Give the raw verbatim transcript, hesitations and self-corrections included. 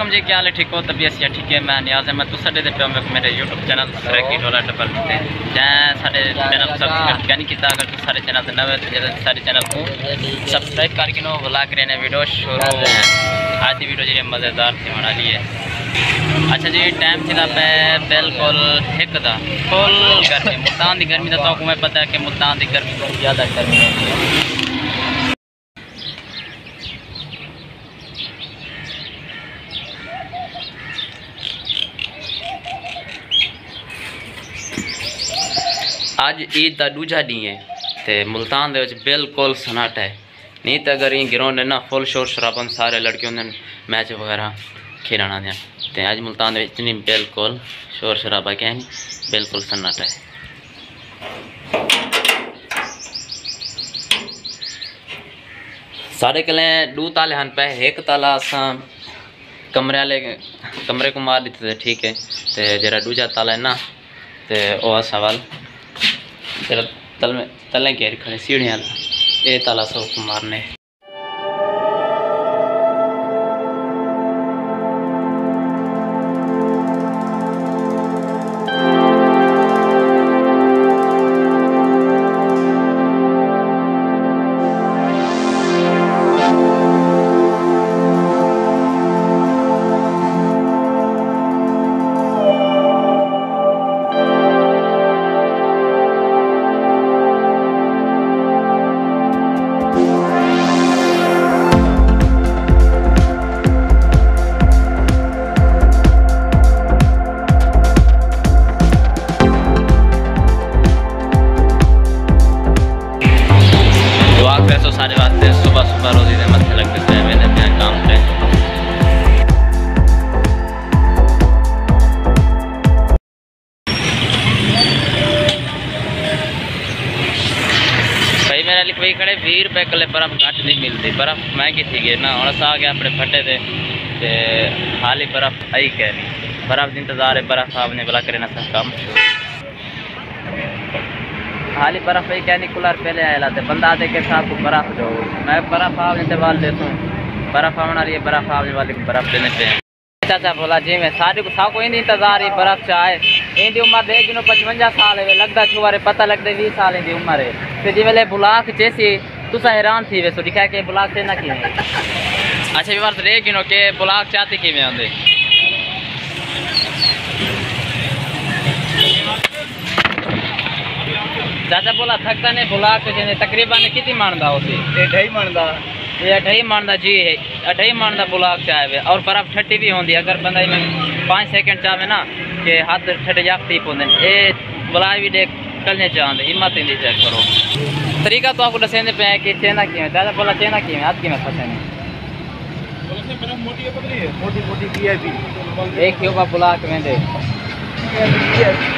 वालेकुम जी, क्या हाल है? ठीक हो? तबीयत या ठीक है? मैं नियाज़ अहमद तो साडे दे पे मेरे यूट्यूब चैनल सरेकी डॉलर डबल ते जै साडे चैनल को सब्सक्राइब क्या नहीं किया अगर तुम सारे चैनल ते नवे तो सारे चैनल को सब्सक्राइब करके नो बुला के ने वीडियो शुरू आज की वीडियो जी मज़ेदार थी बना ली है। अच्छा जी, टाइम थी पे बिल्कुल एक दा फुल गर्मी मुल्तान की गर्मी तो तुम्हें पता है कि मुल्तान की गर्मी बहुत ज़्यादा गर्मी होती है। आज ईद का दूजा डी है तो मुल्तान दे बिल्कुल सन्नाटा है, नहीं तो अगर ये ग्राउंड है ना फुल शोर शराबन सारे लड़के होंगे मैच वगैरह खेलना दें तो अज मुल्तान दे इतनी बिल्कुल शोर शराबा क्या नहीं, बिल्कुल सन्नाटा है। साढ़े कल दो ताले हैं पे एक ताला असा कमरे वाले कमरे को मार दिते थे, ठीक है, तो जरा दूजा ताला है ना तो वह सवाल तेरा तल में तलें घेर खड़े सीढ़ियाँ ये ताला सौ मारने। पैसों सारे वास्ते सुबह सुबह रोजी दे मत्थे लगते थे मैंने अपने काम पे भाई मेरे लिए भाई खड़े बीस रुपए कले बर्फ घट नहीं मिलती, बर्फ महंगी थी गई ना हम आ गया अपने फटे थे ते हाल ही बर्फ आई कह नहीं बर्फ का इंतजार है, बर्फ आपने बुला करे ना सब काम हाली बर्फ ही क्या नहीं कूलर पहले आया थे बंदा आते के साथ को बर्फ दो मैं बर्फ आप इंतवाल देता हूँ बर्फ आने वाली है बर्फ आने वाली बर्फ देने पे चाचा बोला जी मैं सारे को सा कोई नहीं इंतजार ही बर्फ चाहे इंदी उम्र देख गिनो पचवंजा साल है लगता छुआरे पता लगता बीस साल की उम्र है तो जी वेले बुलाक जैसी तुसा हैरान थी वैसो दिखा के बुलाक से ना कि अच्छा भी बार देख गिनो के बुलाक चाहती कि आंदे चाचा बोला थकता ने बुला के तकरीबन कितनी मानदा होती ढाई मानदा ये अठाई मानदा जी है अठाई मानदा बुला के आए और बर्फ ठट्टी भी होंगी अगर बंदा में पाँच सेकंड चाहे ना कि हाथ ठट जाती पौधे ये बुला भी देख करने चाहते हिम्मत नहीं चेक करो तरीका तो आपको दसेंदे पे है कि चेना की चाचा बोला चेना की हाथ की में फंसे मोटी मोटी एक बुला के वेंदे